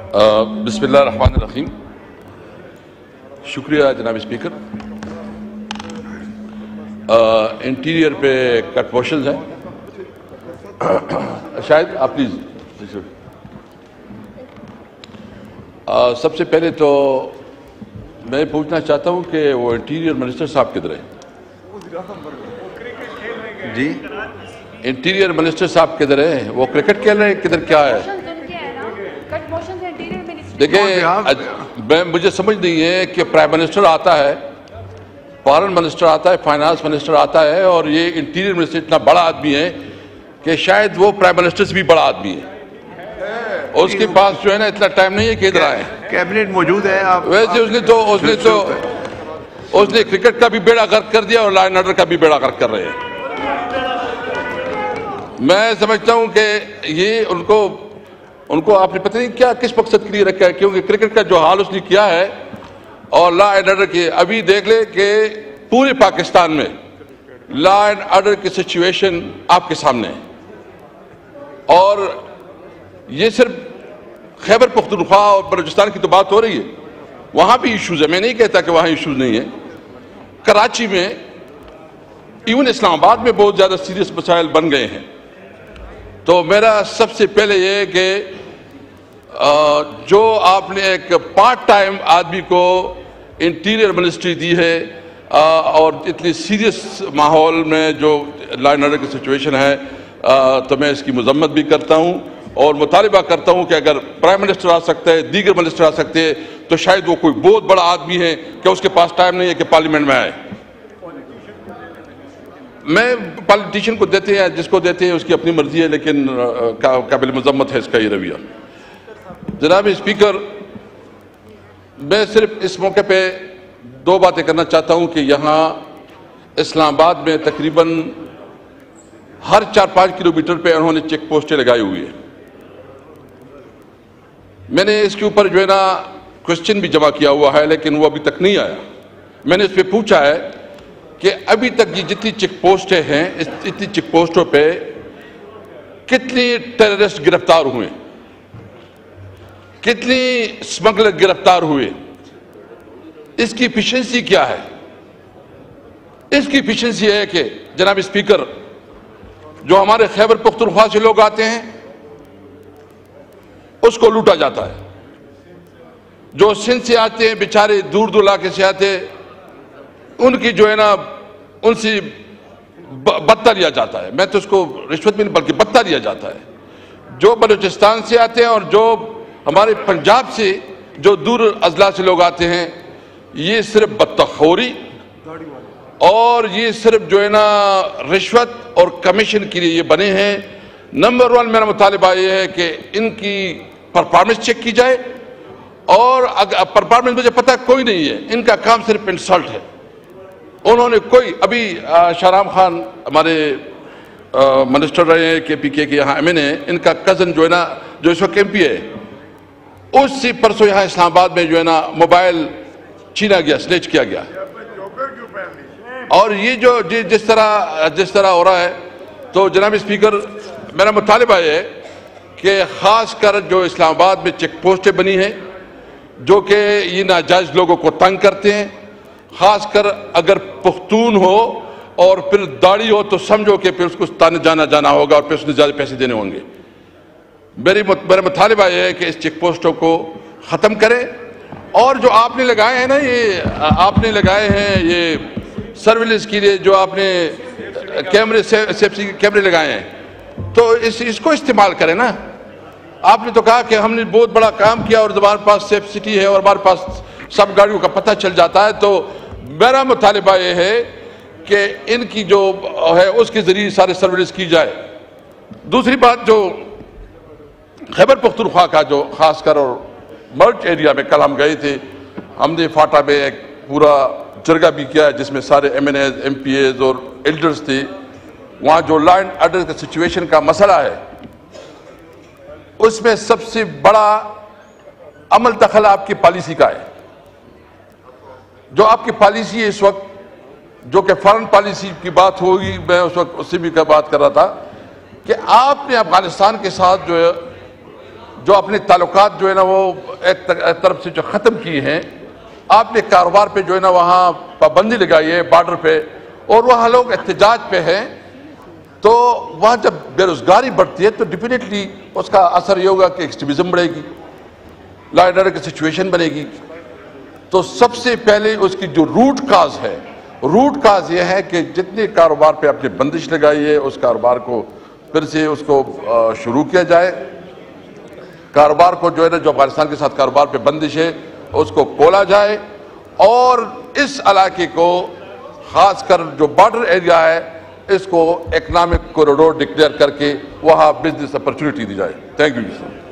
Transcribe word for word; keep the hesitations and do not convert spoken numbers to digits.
بسم اللہ الرحمن الرحیم. شکریہ جناب اسپیکر. انٹیریئر پہ کٹ پورشنز ہیں, شاید آپ پلیز. سب سے پہلے تو میں پوچھنا چاہتا ہوں کہ وہ انٹیریئر منسٹر صاحب کدھر ہیں؟ جی انٹیریئر منسٹر صاحب کدھر ہیں؟ وہ کرکٹ کھیل رہے ہیں کدھر؟ کیا ہے دیکھیں, مجھے سمجھ نہیں ہے کہ پرائم منسٹر آتا ہے, فارن منسٹر آتا ہے, فائنانس منسٹر آتا ہے, اور یہ انٹیریئر منسٹر اتنا بڑا آدمی ہے کہ شاید وہ پرائم منسٹر سے بھی بڑا آدمی ہے. اس کے پاس جو ہے نا اتنا ٹائم نہیں ہے کہ ادھر آئے. کیبنٹ موجود ہے. ویسے اس نے تو اس نے تو اس نے کرکٹ کا بھی بیڑا غرق کر دیا اور لا اینڈ آرڈر کا بھی بیڑا غرق کر رہے ہیں. میں سمجھتا ہوں کہ یہ ان کو ان کو آپ نے پتہ نہیں کیا کس مقصد کے لیے رکھا ہے, کیونکہ کرکٹ کا جو حال اس نے کیا ہے اور لا اینڈ آرڈر کی, ابھی دیکھ لے کہ پورے پاکستان میں لا اینڈ آرڈر کی سچویشن آپ کے سامنے ہے. اور یہ صرف خیبر پختونخوا اور بلوچستان کی تو بات ہو رہی ہے, وہاں بھی ایشوز ہیں, میں نہیں کہتا کہ وہاں ایشوز نہیں ہیں. کراچی میں, ایون اسلام آباد میں بہت زیادہ سیریس مسائل بن گئے ہیں. تو میرا سب سے پہلے یہ کہ جو آپ نے ایک پارٹ ٹائم آدمی کو انٹیریئر منسٹری دی ہے اور اتنی سیریس ماحول میں جو لا اینڈ آرڈر کی سچویشن ہے, تو میں اس کی مذمت بھی کرتا ہوں اور مطالبہ کرتا ہوں کہ اگر پرائم منسٹر آ سکتا ہے, دیگر منسٹر آ سکتے ہیں, تو شاید وہ کوئی بہت بڑا آدمی ہے کہ اس کے پاس ٹائم نہیں ہے کہ پارلیمنٹ میں آئے. میں پالیٹیشین کو دیتے ہیں, جس کو دیتے ہیں اس کی اپنی مرضی ہے, لیکن قابل مذمت ہے اس کا یہ رویہ. جناب اسپیکر, میں صرف اس موقع پہ دو باتیں کرنا چاہتا ہوں کہ یہاں اسلام آباد میں تقریباً ہر چار پانچ کلومیٹر پہ انہوں نے چیک پوسٹیں لگائی ہوئی ہیں. میں نے اس کے اوپر جو ہے نا کوشچن بھی جمع کیا ہوا ہے, لیکن وہ ابھی تک نہیں آیا. میں نے اس پہ پوچھا ہے کہ ابھی تک یہ جتنی چیک پوسٹیں ہیں, اتنی چیک پوسٹوں پہ کتنی ٹیررسٹ گرفتار ہوئے, کتنی اسمگلر گرفتار ہوئے, اس کی ایفیشنسی کیا ہے؟ اس کی ایفیشنسی ہے کہ جناب اسپیکر, جو ہمارے خیبر پختونخوا سے لوگ آتے ہیں اس کو لوٹا جاتا ہے. جو سندھ سے آتے ہیں بیچارے, دور دور علاقے سے آتے ہیں, ان کی جو ہے نا ان سے بتہ لیا جاتا ہے. میں تو اس کو رشوت بھی نہیں بلکہ بتہ لیا جاتا ہے. جو بلوچستان سے آتے ہیں اور جو ہمارے پنجاب سے جو دور اضلاع سے لوگ آتے ہیں, یہ صرف بتہ خوری اور یہ صرف جو ہے نا رشوت اور کمیشن کے لیے یہ بنے ہیں. نمبر ون میرا مطالبہ یہ ہے کہ ان کی پرفارمنس چیک کی جائے, اور پرفارمنس مجھے پتہ کوئی نہیں ہے, ان کا کام صرف انسلٹ ہے. انہوں نے کوئی, ابھی شاہرام خان ہمارے منسٹر رہے ہیں کے پی کے کے یہاں ایم این اے, ان کا کزن جو ہے نا جو اس وقت ایم پی ہے, اس سے پرسوں یہاں اسلام آباد میں جو ہے نا موبائل چھینا گیا, سنیچ کیا گیا. اور یہ جو جس طرح جس طرح ہو رہا ہے, تو جناب اسپیکر میرا مطالبہ ہے کہ خاص کر جو اسلام آباد میں چیک پوسٹیں بنی ہیں جو کہ یہ ناجائز لوگوں کو تنگ کرتے ہیں, خاص کر اگر پختون ہو اور پھر داڑھی ہو تو سمجھو کہ پھر اس کو تانے جانا جانا ہوگا اور پھر اس نے زیادہ پیسے دینے ہوں گے. میری میرا مطالبہ یہ ہے کہ اس چیک پوسٹوں کو ختم کریں, اور جو آپ نے لگائے ہیں نا, یہ آپ نے لگائے ہیں یہ سرویلنس کے لیے, جو آپ نے کیمرے سیفٹی کے کیمرے لگائے ہیں, تو اس اس کو استعمال کریں نا. آپ نے تو کہا کہ ہم نے بہت بڑا کام کیا اور ہمارے پاس سیف سٹی ہے اور ہمارے پاس سب گاڑیوں کا پتہ چل جاتا ہے. تو میرا مطالبہ یہ ہے کہ ان کی جو ہے اس کے ذریعے سارے سرویلنس کی جائے. دوسری بات, جو خیبر پختونخوا کا جو خاص کر اور مرچ ایریا میں کل ہم گئے تھے, ہم نے فاٹا میں ایک پورا جرگہ بھی کیا ہے جس میں سارے M N As, M P As اور ایلڈرز تھے. وہاں جو لا اینڈ آرڈر کا سچویشن کا مسئلہ ہے, اس میں سب سے بڑا عمل دخل آپ کی پالیسی کا ہے. جو آپ کی پالیسی ہے اس وقت, جو کہ فارن پالیسی کی بات ہوگی, میں اس وقت اس سے بھی بات کر رہا تھا کہ آپ نے افغانستان کے ساتھ جو ہے جو اپنے تعلقات جو ہے نا وہ ایک طرف سے جو ختم کی ہیں، آپ نے کاروبار پہ جو ہے نا وہاں پابندی لگائی ہے بارڈر پہ، اور وہاں لوگ احتجاج پہ ہیں، تو وہاں جب بے روزگاری بڑھتی ہے تو ڈیفینیٹلی اس کا اثر یہ ہوگا کہ ایکسٹریمزم بڑھے گی، لا اینڈ آرڈر کی سچویشن بنے گی۔ تو سب سے پہلے اس کی جو روٹ کاز ہے، روٹ کاز یہ ہے کہ جتنے کاروبار پہ آپ نے بندش لگائی ہے اس کاروبار کو پھر سے اس کو شروع کیا جائے، کاروبار کو جو ہے نا جو افغانستان کے ساتھ کاروبار پہ بندش ہے اس کو کھولا جائے، اور اس علاقے کو خاص کر جو بارڈر ایریا ہے اس کو اکنامک کوریڈور ڈکلیئر کر کے وہاں بزنس اپرچونٹی دی جائے۔ Thank you ji sir.